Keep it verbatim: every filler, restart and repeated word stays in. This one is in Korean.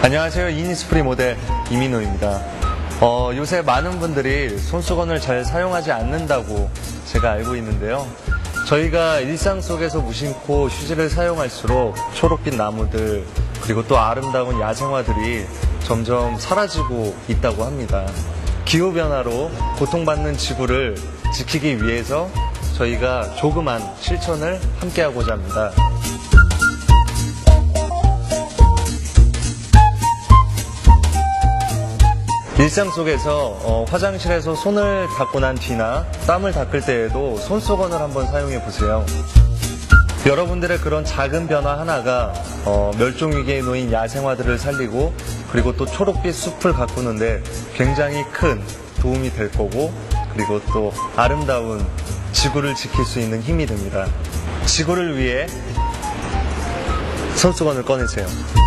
안녕하세요. 이니스프리 모델 이민호입니다. 어, 요새 많은 분들이 손수건을 잘 사용하지 않는다고 제가 알고 있는데요. 저희가 일상 속에서 무심코 휴지를 사용할수록 초록빛 나무들 그리고 또 아름다운 야생화들이 점점 사라지고 있다고 합니다. 기후변화로 고통받는 지구를 지키기 위해서 저희가 조그만 실천을 함께하고자 합니다. 일상 속에서 어, 화장실에서 손을 닦고 난 뒤나 땀을 닦을 때에도 손수건을 한번 사용해 보세요. 여러분들의 그런 작은 변화 하나가 어, 멸종위기에 놓인 야생화들을 살리고 그리고 또 초록빛 숲을 가꾸는데 굉장히 큰 도움이 될 거고 그리고 또 아름다운 지구를 지킬 수 있는 힘이 됩니다. 지구를 위해 손수건을 꺼내세요.